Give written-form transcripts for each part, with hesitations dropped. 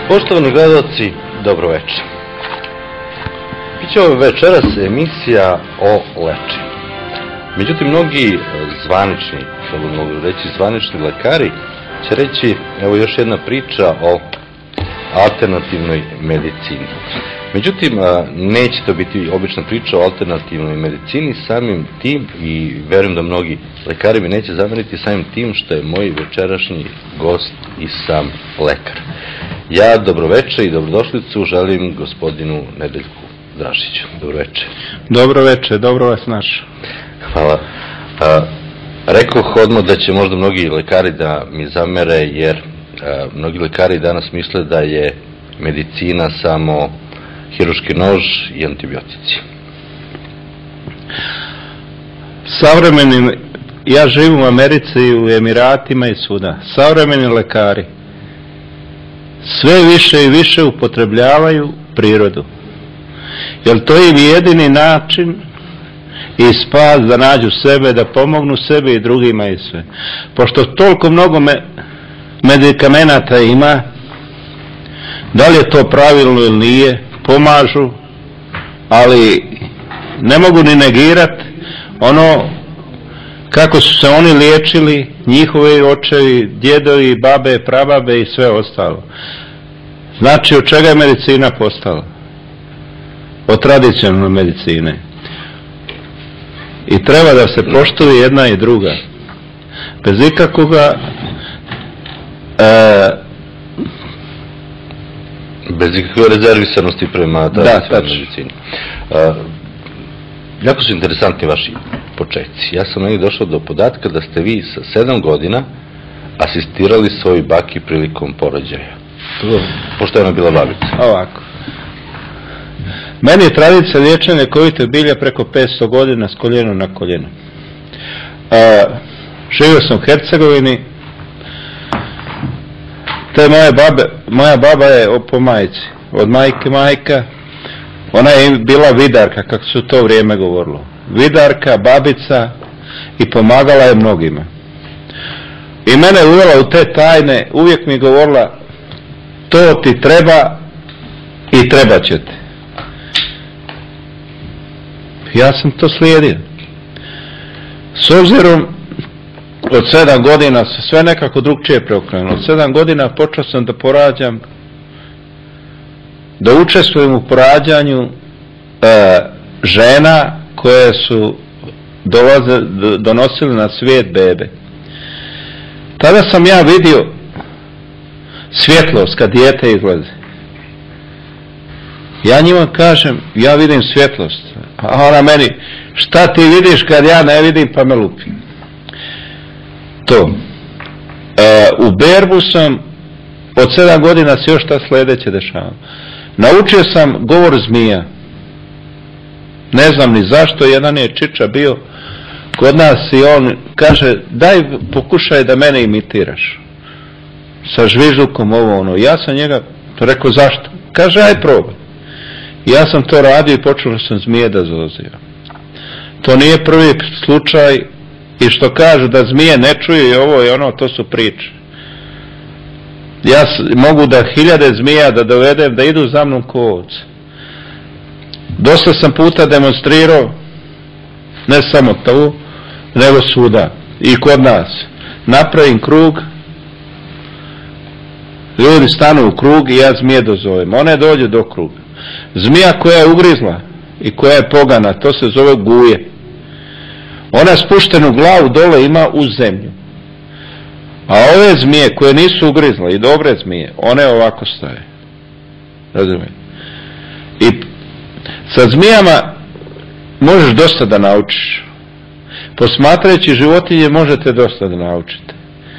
Poštovani gledalci, dobro večer. Biće ovo večeras emisija o lečenju. Međutim, mnogi zvanični, što mogu reći zvanični lekari, će reći, evo još jedna priča o alternativnoj medicini. Međutim, neće to biti obična priča o alternativnoj medicini, samim tim, i verujem da mnogi lekari mi neće zameriti, samim tim što je moj večerašnji gost i sam lekar. Ja dobroveče i dobrodošlicu želim gospodinu Nedeljku Dražiću. Dobroveče. Dobroveče, dobro vas našao. Hvala. Rekoh odmah da će možda mnogi lekari da mi zamere, jer mnogi lekari danas misle da je medicina samo hirurški nož i antibiotici. Ja živim u Americi i u Emiratima i svuda. Savremeni lekari sve više i više upotrebljavaju prirodu. Jer to je jedini način i spas da nađu sebe, da pomognu sebi i drugima i sve. Pošto toliko mnogo medikamenata ima, da li je to pravilno ili nije, pomažu, ali ne mogu ni negirati ono kako su se oni liječili, njihovi očevi, djedovi, babe, prababe i sve ostalo. Znači, od čega je medicina postala? Od tradicionalne medicine. I treba da se poštuje jedna i druga. Bez ikakvoga bez ikakve rezervisanosti prema tradicionalnoj medicini. Jako su interesantni vaši početci. Ja sam negdje došao do podatka da ste vi sa 7 godina asistirali svoj baki prilikom porođaja. Pošto je ona bila babica. Ovako. Meni je tradicija liječenja ljekovite bilja preko 500 godina s koljeno na koljeno. Živio sam u Hercegovini. Moja baba je po majici. Od majka. Ona je bila vidarka, kako su to vrijeme govorilo. Vidarka, babica, i pomagala je mnogima. I mene je uvela u te tajne, uvijek mi govorila, to ti treba i treba će ti. Ja sam to slijedio. S obzirom, od 7 godina se sve nekako drugčije preokrenulo. Od 7 godina počeo sam da porađam, da učestvujem u porađanju žena koje su donosili na svijet bebe. Tada sam ja vidio svjetlost kad dijete izlazi. Ja njima kažem, ja vidim svjetlost. A ona meni, šta ti vidiš kad ja ne vidim, pa me lupi. To. U berbu sam od 7 godina se još ta sljedeće dešava. Naučio sam govor zmija. Ne znam ni zašto, jedan je čiča bio kod nas i on kaže, daj pokušaj da mene imitiraš. Sa žvižukom ovo ono. Ja sam njega rekao, zašto? Kaže, aj probaj. Ja sam to radio i počeo sam zmije da zozio. To nije prvi slučaj, i što kažu da zmije ne čuju i ovo i ono, to su priče. Ja mogu da 1000 zmija da dovedem da idu za mnom ko ovce. Dosta sam puta demonstrirao, ne samo tu, nego svuda i kod nas. Napravim krug, ljudi stanu u krug i ja zmije dozovem. One dođe do kruga. Zmija koja je ugrizla i koja je pogana, to se zove guje. Ona spuštenu glavu dole ima u zemlju. A ove zmije koje nisu ugrizle i dobre zmije, one ovako stoje. Razumijete? I sa zmijama možeš dosta da naučiš. Posmatrajući životinje možete dosta da naučite.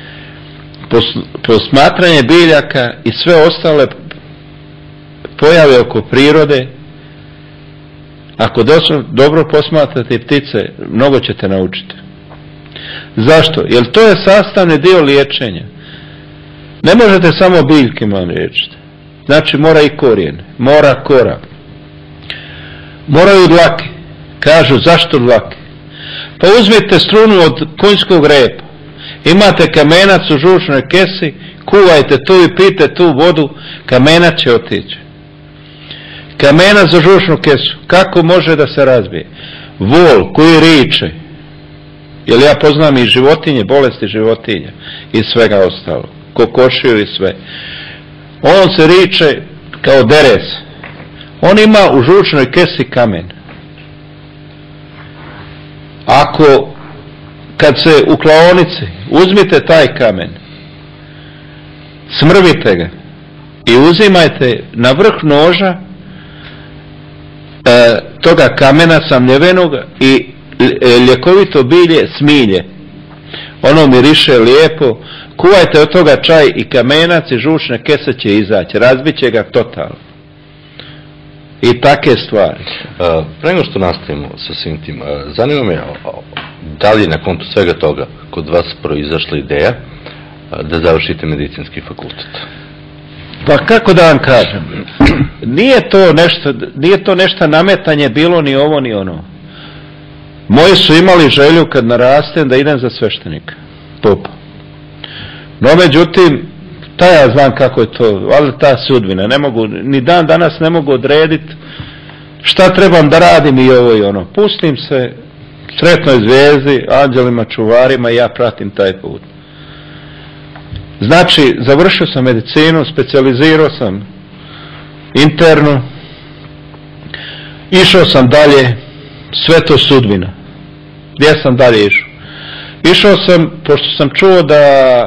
Posmatranje biljaka i sve ostale pojave oko prirode, ako dobro posmatrate ptice, mnogo ćete naučiti. Zašto? Jer to je sastavni dio liječenja. Ne možete samo biljkima liječiti. Znači mora i korijen, mora kora. Moraju dlake. Kažu zašto dlake? Pa uzmite strunu od konjskog repa Imate kamenac u žučnoj kesi, kuvajte tu i pijte tu vodu, kamenac će otići. Kamenac za žučnu kesu, kako može da se razbije? Vol koji riče, jer ja poznam i životinje, bolesti životinja i svega ostalo, kokošiju i sve. On se riče kao deres. On ima u žučnoj kesi kamen. Ako, kad se u klaonici, uzmite taj kamen, smrvite ga i uzimajte na vrh noža toga kamena samljevenog i ljekovito bilje smilje. Ono miriše lijepo. Kuvajte od toga čaj i kamenac i žučne kese će izaći. Razbit će ga totalno. I take stvari. Pre nego što nastavimo sa svim tim, zanima me da li je na kontu svega toga kod vas proizašla ideja da završite medicinski fakultet? Pa kako da vam kažem, nije to nešto nametanje bilo ni ovo ni ono. Moji su imali želju kad narastem da idem za sveštenika, popa. No međutim, ja znam kako je to, ali ta sudbina, ne mogu, ni dan danas ne mogu odrediti šta trebam da radim i ovo i ono. Pustim se sretnoj zvijezdi, anđelima, čuvarima i ja pratim taj put. Znači, završio sam medicinu, specijalizirao sam interno, išao sam dalje, sve to sudbina. Gdje sam dalje išao? Išao sam, pošto sam čuo da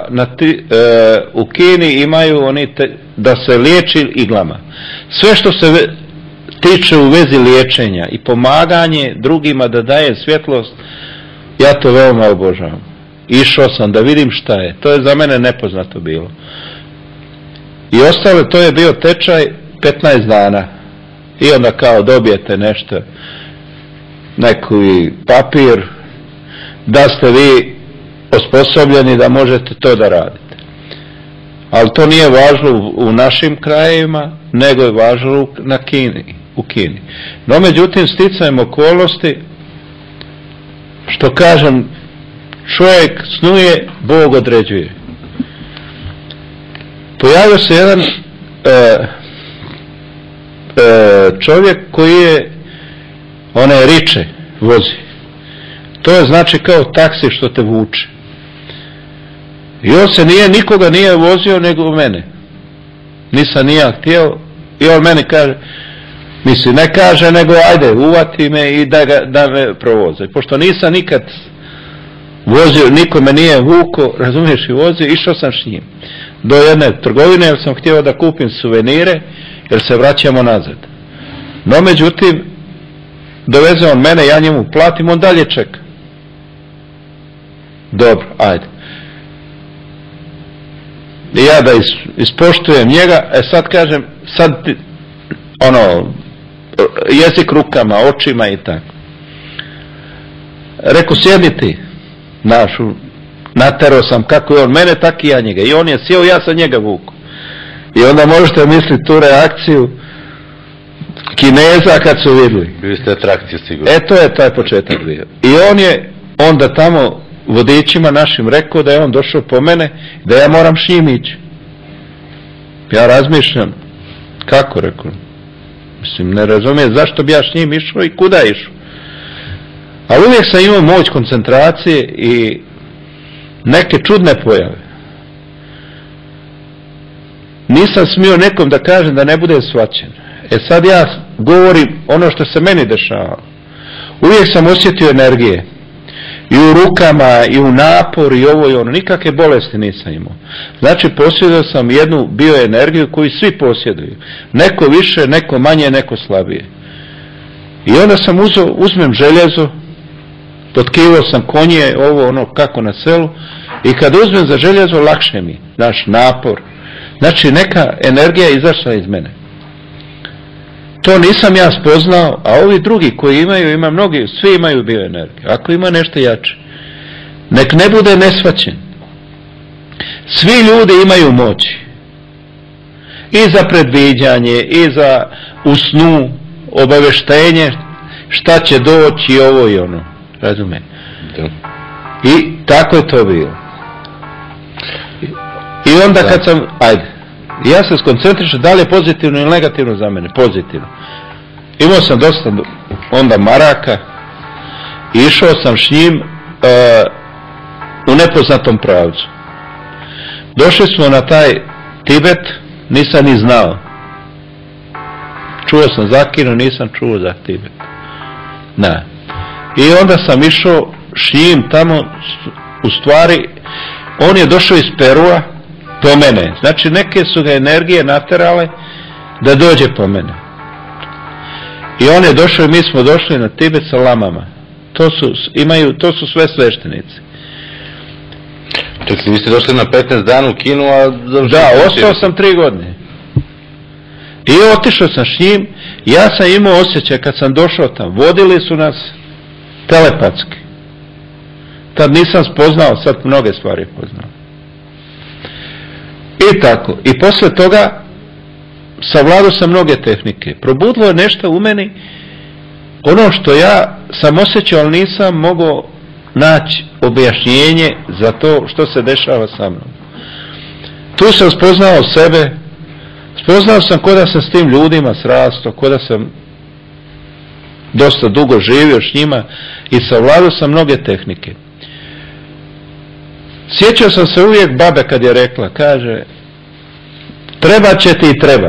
u Kini imaju da se liječi iglama. Sve što se tiče u vezi liječenja i pomaganje drugima da daje svjetlost, ja to veoma obožavam. Išao sam da vidim šta je. To je za mene nepoznato bilo. I ostalo, to je bio tečaj 15 dana. I onda kao dobijete nešto, neki papir, da ste vi osposobljeni da možete to da radite. Ali to nije važno u našim krajevima, nego je važno u Kini. No međutim, sticajem okolnosti, što kažem, čovjek snuje, Bog određuje. Pojavio se jedan čovjek koji je riče vozi. To je znači kao taksi što te vuče. I on se nikoga nije vozio nego mene. Nisam ni ja htio. I on meni kaže, ne kaže, nego ajde, uvati me i da me provoze. Pošto nisam nikad vozio, niko me nije vuko, razumiješ, i vozio, išao sam s njim do jedne trgovine jer sam htio da kupim suvenire jer se vraćamo nazad. No međutim, doveze on mene, ja njemu platim, on dalje čeka. Dobro, ajde. I ja da ispoštujem njega, sad kažem, jezik rukama, očima i tako. Reku, sjedni ti. Naterao sam kako je on mene, tako i ja njega. I on je sjeo, ja sam njega vuku. I onda možete misliti tu reakciju Kineza kad su vidjeli. Bili ste atrakcije sigurno. To je taj početak bio. I on je onda tamo vodičima našim rekao da je on došao po mene, da ja moram s njim ići. Ja razmišljam, kako, rekao? Ne razumijem zašto bi ja s njim išao i kuda išao. Ali uvijek sam imao moć koncentracije i neke čudne pojave. Nisam smio nekom da kažem da ne bude shvaćen. Sad ja govorim ono što se meni dešava. Uvijek sam osjetio energije. I u rukama, i u napor, i ovo i ono. Nikakve bolesti nisam imao. Znači, posjedao sam jednu bioenergiju koju svi posjeduju. Neko više, neko manje, neko slabije. I onda sam uzmem željezo, potkivao sam konje, ovo ono kako na selu, i kad uzmem za željezo, lakše mi, naš napor. Znači, neka energija je izašla iz mene. To nisam ja spoznao, a ovi drugi koji ima mnogi, svi imaju bioenergiju. Ako ima nešto jače, nek ne bude nesvaćen. Svi ljudi imaju moći. I za predviđanje, i za u snu, obaveštenje, šta će doći, ovo i ono. Razume? I tako je to bilo. I onda kad sam, ja se skoncentrišem da li je pozitivno ili negativno za mene, pozitivno. Imao sam dosta onda maraka i išao sam s njim u nepoznatom pravcu. Došli smo na taj Tibet, nisam ni znao. Čuo sam za Kinu, nisam čuo za Tibet. Ne. I onda sam išao s njim tamo, u stvari, on je došao iz Perua do mene. Znači neke su ga energije naterale da dođe po mene. I on je došao i mi smo došli na Tibet sa lamama. To su sve sveštenici. Čekaj, vi ste došli na 15 dana u Kinu, a... Da, ostao sam 3 godine. I otišao sam s njim, ja sam imao osjećaj kad sam došao tamo, vodili su nas telepatski. Tad nisam spoznao, sad mnoge stvari poznao. I tako, i posle toga savladao sam mnoge tehnike. Probudilo je nešto u meni, ono što ja sam osjećao, ali nisam mogao naći objašnjenje za to što se dešava sa mnom. Tu sam spoznao sebe, spoznao sam ko da sam s tim ljudima srastao, ko da sam dosta dugo živio s njima i savladao sam mnoge tehnike. Sjećao sam se uvijek babe kad je rekla, kaže, treba će ti i treba.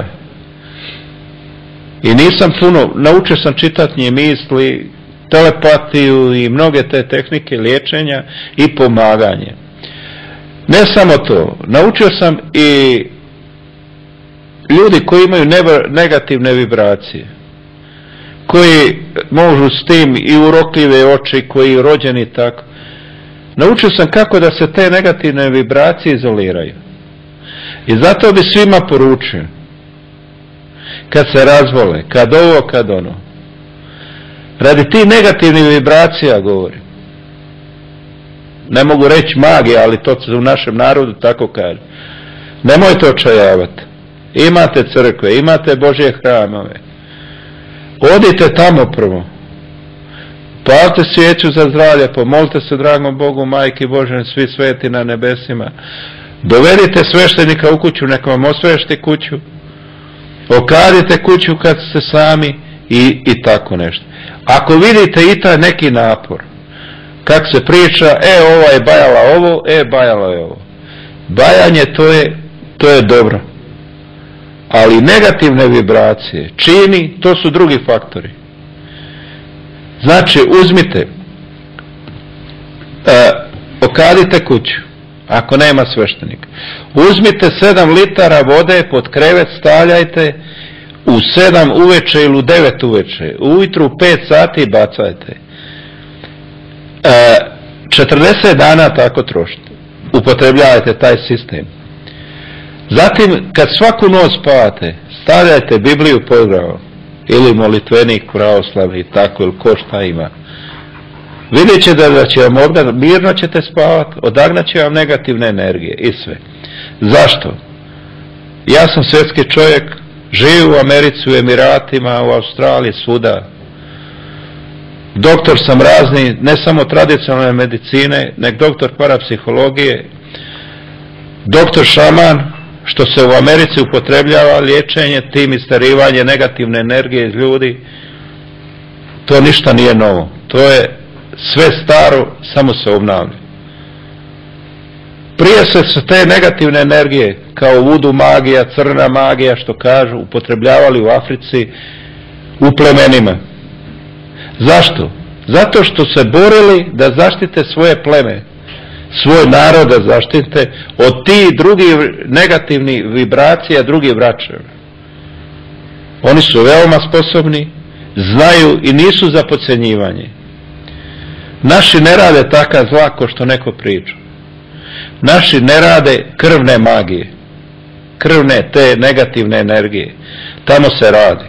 I nisam puno, naučio sam čitati nje misli, telepatiju i mnoge te tehnike liječenja i pomaganje. Ne samo to, naučio sam i ljudi koji imaju negativne vibracije, koji možu s tim i urokljive oči, koji rođeni tako. Naučio sam kako da se te negativne vibracije izoliraju. I zato bi svima poručio, kad se razvole, kad ovo, kad ono, radi ti negativnih vibracija govorim. Ne mogu reći magija, ali to se u našem narodu tako kaže. Nemojte očajavati. Imate crkve, imate Božje hramove. Odite tamo prvo. Palite svijeću za zdravlje, pomolite se dragom Bogu, Majki Božje, svi sveti na nebesima. Dovedite sveštenika u kuću, neka vam osvešti kuću. Okadite kuću kad ste sami i tako nešto. Ako vidite i taj neki napor, kak se priča, ova je bajala ovo, bajala je ovo. Bajanje to je dobro. Ali negativne vibracije, čini, to su drugi faktori. Znači, uzmite, okadite kuću, ako nema sveštenika. Uzmite 7 litara vode, pod krevet stavljajte, u 7 uveče ili u 9 uveče, ujutru 5 sati bacajte. 40 dana tako trošite. Upotrebljavajte taj sistem. Zatim, kad svaku noć spavate, stavljajte Bibliju pod glavom, ili molitvenik pravoslavni, tako, ili ko šta ima. Vidjet ćete da će vam ovdje, mirno ćete spavati, odagnat će vam negativne energije i sve. Zašto? Ja sam svjetski čovjek, živim u Americi, u Emiratima, u Australiji, svuda. Doktor sam razni, ne samo tradicionalne medicine, nek doktor parapsihologije, doktor šaman, što se u Americi upotrebljava liječenje, tim istarivanje negativne energije iz ljudi. To ništa nije novo. To je sve staro, samo se obnavlja. Prije se te negativne energije, kao vudu magija, crna magija, što kažu, upotrebljavali u Africi, u plemenima. Zašto? Zato što se borili da zaštite svoje pleme, svoj narod da zaštite od tih drugih negativnih vibracija drugih vraćeva. Oni su veoma sposobni, znaju i nisu za podcjenjivanje. Naši ne rade takav zla ko što neko priča. Naši ne rade krvne magije, krvne te negativne energije. Tamo se radi.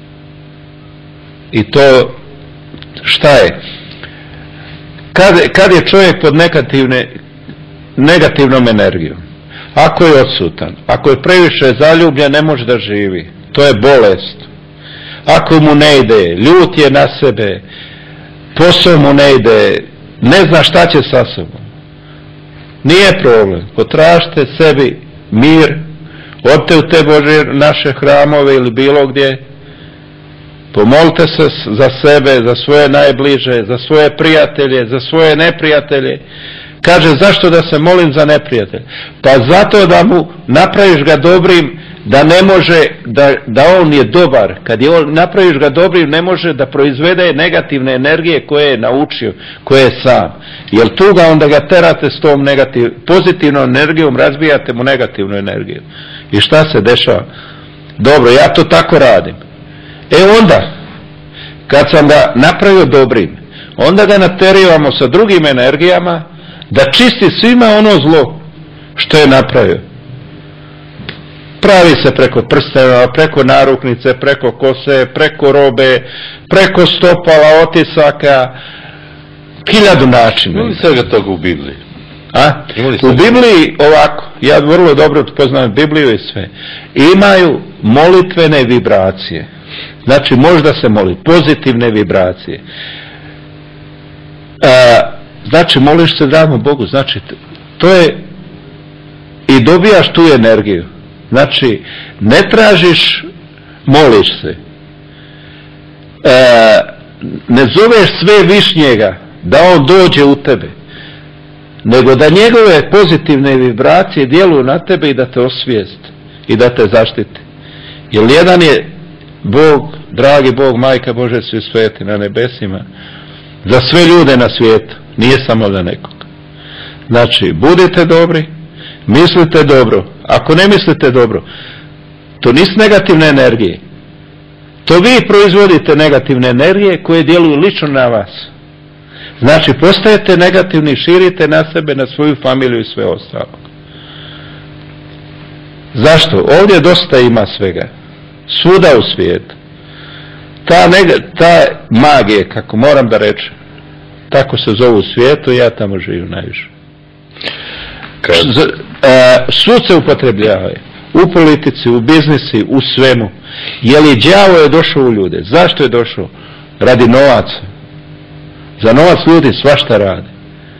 I to šta je? Kad je čovjek pod negativnom energijom, ako je odsutan, ako je previše zaljubljen, ne može da živi. To je bolest. Ako mu ne ide, ljut je na sebe, posao mu ne ide, ne zna šta će sa sobom. Nije problem. Potražite sebi mir, odite u te Bože naše hramove ili bilo gdje, pomolite se za sebe, za svoje najbliže, za svoje prijatelje, za svoje neprijatelje. Kaže, zašto da se molim za neprijatelje? Pa zato da mu napraviš ga dobrim, da ne može, da on je dobar. Kad je napraviš ga dobrim, ne može da proizvede negativne energije koje je naučio, koje je sam. Jer tu ga onda ga terate s tom pozitivnom energijom, razbijate mu negativnu energiju. I šta se dešava? Dobro, ja to tako radim. Onda, kad sam ga napravio dobrim, onda ga naterivamo sa drugim energijama da čisti svima ono zlo što je napravio. Pravi se preko prstena, preko naruknice, preko kose, preko robe, preko stopala, otisaka, 1000 načina. Ima li svega toga u Bibliji? U Bibliji ovako, ja vrlo dobro poznajem Bibliju i sve, imaju molitvene vibracije. Znači možda se moli, pozitivne vibracije. Znači moliš se dragom Bogu, znači to je i dobijaš tu energiju. Znači ne tražiš, moliš se. Ne zoveš sve višnjega da on dođe u tebe, nego da njegove pozitivne vibracije djeluju na tebe i da te osvijeste i da te zaštiti. Jer jedan je Bog, dragi Bog, Majka Bože svi sveti na nebesima, za sve ljude na svijetu, nije samo za nekog. Znači, budite dobri, mislite dobro. Ako ne mislite dobro, to nisu negativne energije. To vi proizvodite negativne energije koje djeluju lično na vas. Znači, postajete negativni, širite na sebe, na svoju familiju i sve ostalo. Zašto? Ovdje dosta ima svega. Svuda u svijetu. Ta magija, kako moram da rečem, tako se zove u svijetu, ja tamo živim najviše. Svud se upotrebljavaju. U politici, u biznisi, u svemu. Je li đavo je došao u ljude? Zašto je došao? Radi novaca. Za novac ljudi svašta rade.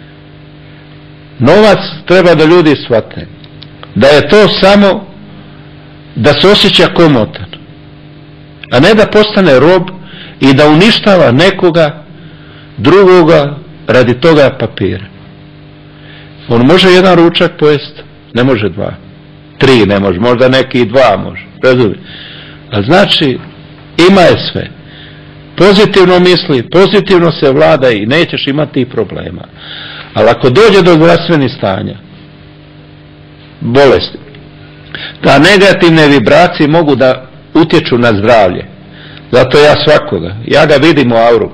Novac treba da ljudi shvate. Da je to samo da se osjeća komotan. A ne da postane rob i da uništava nekoga drugoga radi toga papira. On može jedan ručak pojesti, ne može 2. 3 ne može, možda neki 2 može. Razumije? A znači, ima je sve. Pozitivno misli, pozitivno se vlada i nećeš imati problema. Ali ako dođe do zdravstvenih stanja, bolesti, ta negativne vibracije mogu da utječu na zdravlje. Zato ja svakoga, ja ga vidim u auru.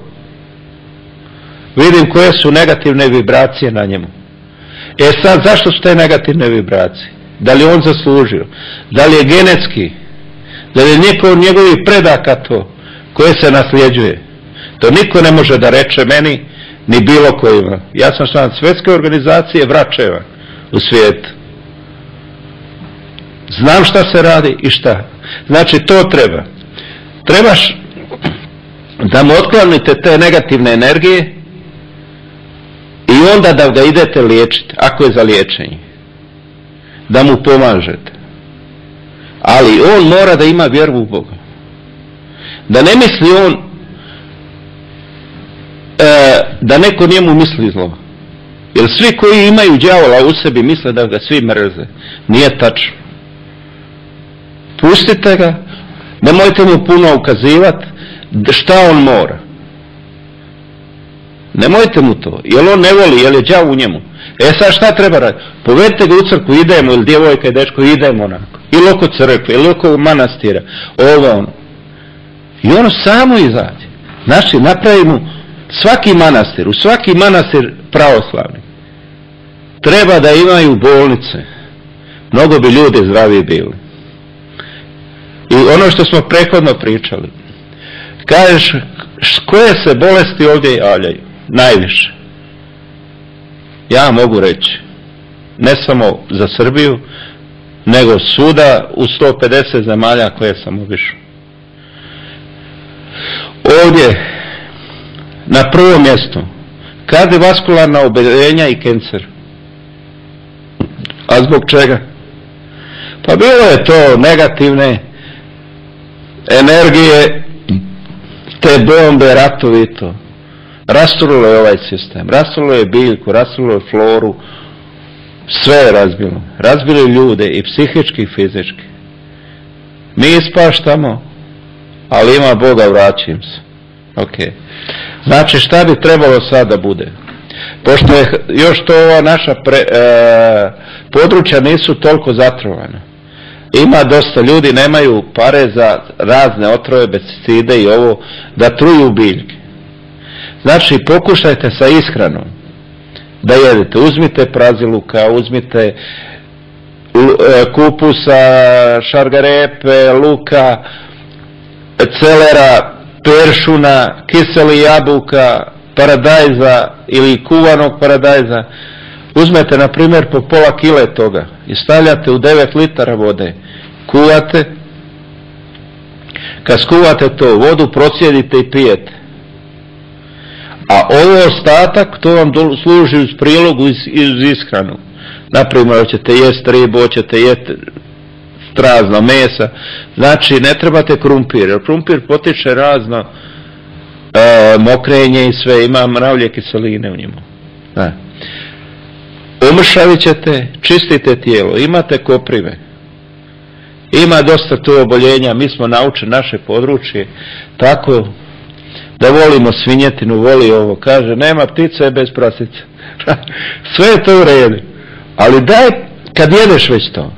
Vidim koje su negativne vibracije na njemu. Sad, zašto su te negativne vibracije? Da li on zaslužio? Da li je genetski? Da li je niko od njegovih predaka to koje se nasljeđuje? To niko ne može da reče meni, ni bilo kojima. Ja sam član svjetske organizacije vračeva u svijetu. Znam šta se radi i šta. Znači to treba. Trebaš da mu otklonite te negativne energije i onda da ga idete liječiti, ako je za liječenje. Da mu pomažete. Ali on mora da ima vjeru u Boga. Da ne misli on da neko njemu misli zlo. Jer svi koji imaju đavola u sebi misle da ga svi mrze. Nije tačno. Pustite ga, nemojte mu puno ukazivati šta on mora. Nemojte mu to, jer on ne voli, jer je đavo u njemu. Sad šta treba raditi? Povedite ga u crkvu, idemo, ili djevojka i dečko, idemo onako. Ili oko crkve, ili oko manastira, ovo ono. I ono samo izađe. Znači, napravimo svaki manastir, u svaki manastir pravoslavni treba da imaju bolnice. Mnogo bi ljudi zdravi bili. I ono što smo prethodno pričali, kažeš, koje se bolesti ovdje javljaju? Najviše. Ja mogu reći, ne samo za Srbiju, nego svuda u 150 zemalja koje sam obišao. Ovdje, na prvom mjestu, kardiovaskularna oboljenja i kancer. A zbog čega? Pa bilo je to negativne energije, te bombe, ratovi i to. Rastrulo je ovaj sistem, rastrulo je biljku, rastrulo je floru, sve je razbilo. Razbili ljude i psihički i fizički. Mi ispaštamo, ali ima Boga, vraćim se. Ok. Znači šta bi trebalo sad da bude? Pošto je još to ova naša područja nisu toliko zatrovana. Ima dosta ljudi, nemaju pare za razne otrove, pesticide i ovo, da truju biljke. Znači pokušajte sa ishranom da jedete. Uzmite praziluka, uzmite kupusa, šargarepe, luka, celera, peršuna, kiseli jabuka, paradajza ili kuvanog paradajza. Uzmete na primjer po pola kile toga i stavljate u 9 litara vode. Kuvate. Kad skuvate to, vodu procijedite i pijete. A ovo ostatak, to vam služi uz prilogu iz ishranu. Naprimjer, hoćete jesti ribu, hoćete jesti razna mesa. Znači, ne trebate krumpir, jer krumpir potiče razno mokrenje i sve, ima mravlje kiseline u njemu. Umršavit ćete, čistite tijelo, imate koprive. Ima dosta tu oboljenja, mi smo naučili naše područje tako da volimo svinjetinu, voli ovo, kaže nema ptice bez prasice. Sve je to u redu. Ali daj, kad jedeš već to,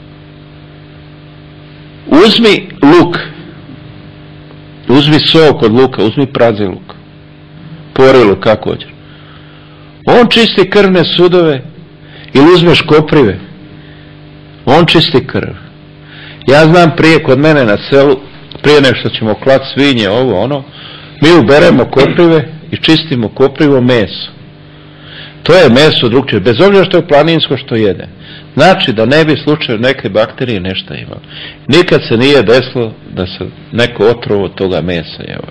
uzmi luk, uzmi sok od luka, uzmi prazi luk, porilu, kako hoćeš. On čisti krvne sudove, ili uzmeš koprive, on čisti krv. Ja znam prije kod mene na selu, prije nešto ćemo klat svinje, ovo, ono, mi uberemo koprive i čistimo koprivo meso. To je meso drugčije, bez obzira što je planinsko što jede. Znači da ne bi slučajno neke bakterije nešto imali. Nikad se nije desilo da se neko otrovo od toga mesa je.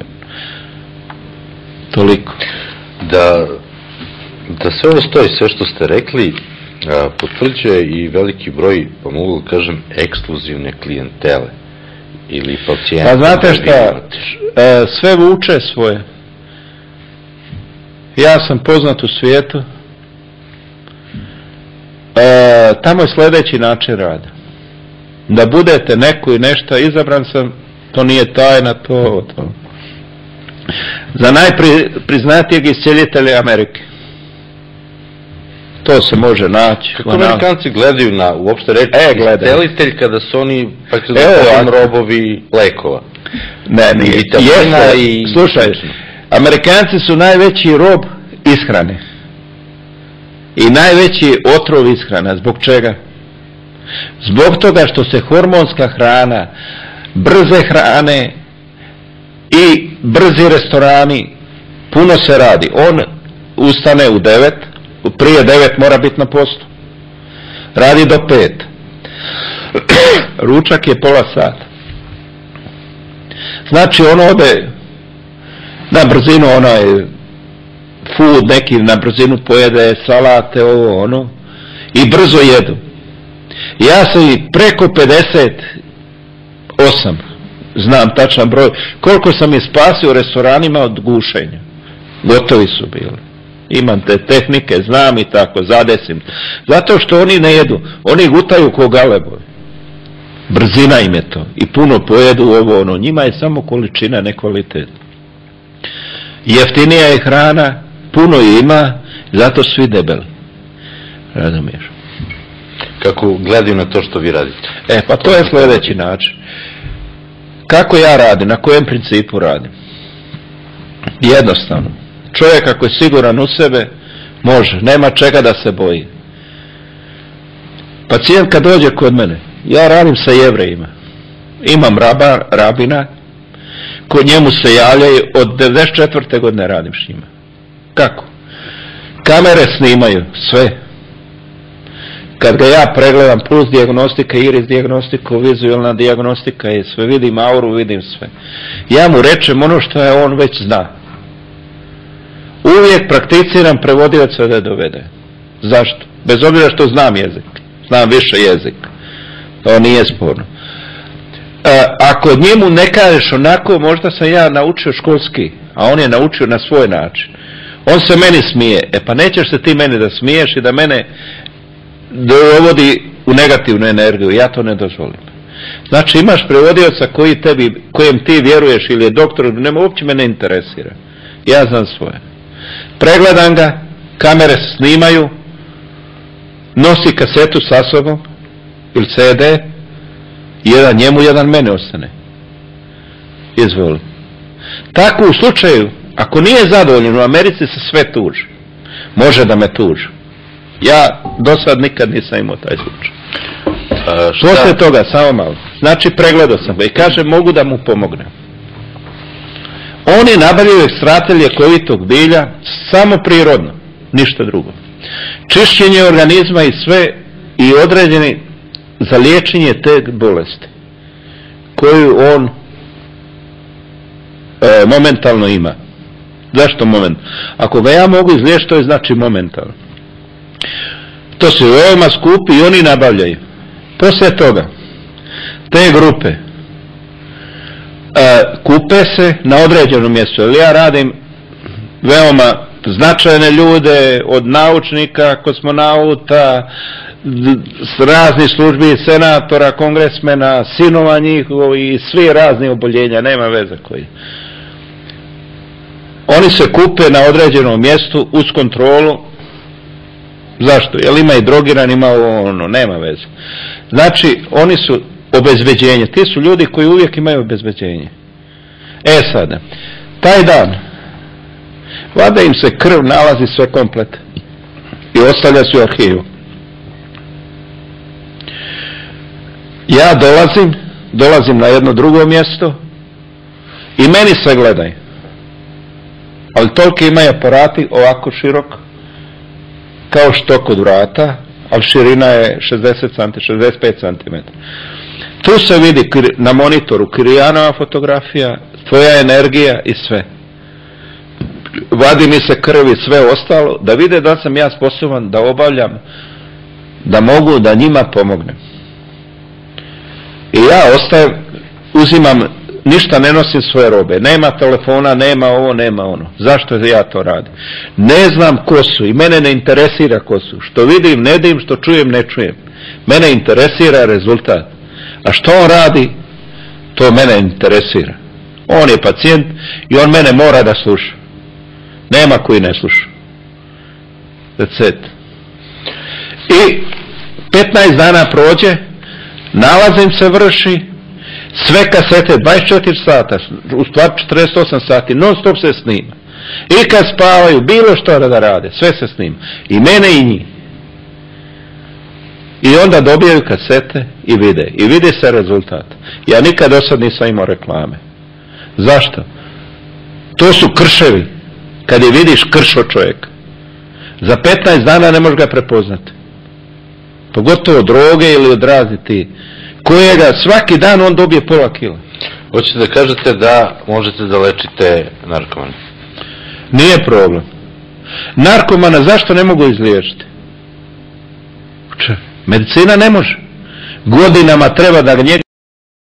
Toliko. Da sve ovo stoji, sve što ste rekli, potvrđuje i veliki broj, pa mogu da kažem, ekskluzivne klijentele ili pacijenta. Pa znate šta, sve vuče svoje. Ja sam poznat u svijetu, tamo je sljedeći način rada. Da budete neko i nešto, izabran sam, to nije tajna, to. Za najpriznatijeg iscijelitelja Amerike. To se može naći. Kako Amerikanci gledaju na uopšte reći iscijelitelj kada su oni robovi lekova? Ne, nije. Slušaj, Amerikanci su najveći rob ishrane. I najveći otrov ishrana. Zbog čega? Zbog toga što se hormonska hrana, brze hrane i brzi restorani, puno se radi. On ustane u 9, prije 9 mora biti na postu. Radi do 5. Ručak je pola sata. Znači on ode na brzinu, onaj food neki na brzinu pojede, salate, ovo, ono, i brzo jedu. Ja sam i preko 58, znam tačan broj, koliko sam je spasio u restoranima od gušenja. Gotovi su bili. Imam te tehnike, znam i tako, zadesim. Zato što oni ne jedu, oni gutaju ko galebovi. Brzina im je to. I puno pojedu ovo, ono, njima je samo količina, ne kvalitet. Jeftinija je hrana, puno ima, zato su i debeli. Razumiješ? Kako gledaju na to što vi radite? Pa to je sljedeći način. Kako ja radim, na kojem principu radim? Jednostavno. Čovjek ako je siguran u sebe, može, nema čega da se boji. Pacijent kad dođe kod mene, ja radim sa Jevrejima. Imam rabina, kod njemu se javljaju, od 94. godine radim s njima. Kako? Kamere snimaju sve. Kad ga ja pregledam, plus dijagnostika, iris dijagnostika, vizualna dijagnostika i sve, vidim auru, vidim sve. Ja mu rečem ono što je on već zna. Uvijek prakticiram prevodioca da dovede. Zašto? Bez obzira što znam jezik. Znam više jezika. To nije sporno. Ako njemu ne kažeš onako, možda sam ja naučio školski, a on je naučio na svoj način. On se meni smije, pa nećeš se ti meni da smiješ i da mene dovodi u negativnu energiju, ja to ne dozvolim. Znači imaš prevodioca kojem ti vjeruješ ili je doktor, nema, uopće me ne interesira. Ja znam svoje. Pregledam ga, kamere se snimaju, nosi kasetu sa sobom ili CD, jedan njemu, jedan mene ostane. Izvoli. Tako u slučaju, ako nije zadovoljen, u Americi se sve tuži. Može da me tuži. Ja do sad nikad nisam imao taj slučaj. Poslije toga, samo malo. Znači, pregledao sam ga i kaže, mogu da mu pomognem. Oni nabavljaju ekstrakte ljekovitog bilja samo prirodno, ništa drugo. Čišćenje organizma i sve i određeni za liječenje te bolesti koju on momentalno ima. Zašto momentalno? Ako ga ja mogu izliječiti, to je znači momentalno. To se veoma skupi i oni nabavljaju. Poslije toga, te grupe kupe se na određenom mjestu. Jer ja radim veoma značajne ljude, od naučnika, kosmonauta, raznih službi, senatora, kongresmena, sinova njihovi i svi razni oboljenja, nema veze koji. Oni se kupe na određenom mjestu uz kontrolu. Zašto? Jer ima i drogiran, ima ono, nema veze. Znači, oni su obezbeđenje. Ti su ljudi koji uvijek imaju obezbeđenje. Sada, taj dan, vada im se krv, nalazi sve komplet i ostavlja se u arhivu. Ja dolazim na jedno drugo mjesto i meni se gledaj. Ali toliki imaju aparati ovako širok, kao što kod vrata, ali širina je 60 cm, 65 cm. Tu se vidi na monitoru Kirijanova fotografija, tvoja energija i sve. Vadi mi se krv i sve ostalo, da vide da sam ja sposoban da obavljam, da mogu da njima pomognem. I ja uzimam, ništa ne nosim svoje robe, nema telefona, nema ovo, nema ono. Zašto ja to radim? Ne znam ko su i mene ne interesira ko su. Što vidim, ne vidim, što čujem, ne čujem. Mene interesira rezultat. A što on radi, to mene interesira. On je pacijent i on mene mora da sluša. Nema koji ne sluša. That's it. I 15 dana prođe, nalazim se vrši, sve kasete, 24 sata, u stvari 48 sati, non stop se snima. I kad spavaju, bilo što da rade, sve se snima. I mene i njih. I onda dobijaju kasete i vide. I vidi se rezultat. Ja nikad do sad nisam imao reklame. Zašto? To su krševi. Kad je vidiš krš od čovjeka. Za 15 dana ne možeš ga prepoznati. Pogotovo droge ili od raznih kojega svaki dan on dobije pola kila. Hoćete da kažete da možete da lečite narkomane? Nije problem. Narkomana zašto ne mogu izliječiti? Medicina ne može. Godinama treba da njega